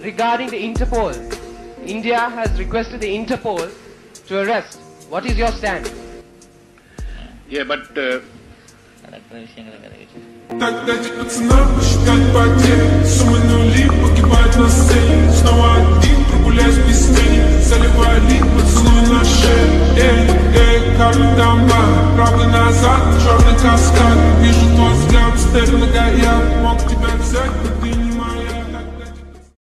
regarding the Interpol. India has requested the Interpol to arrest. What is your stand? Yeah, but Так дайте пацанам посчитать потери. Суммы нули погибают на сцене. Снова один прогуляюсь без тени. Заливай лик, поцелуй на шее. Как дома, правда назад, черный каскад. Вижу твой взгляд, стель нога, я мог тебя взять.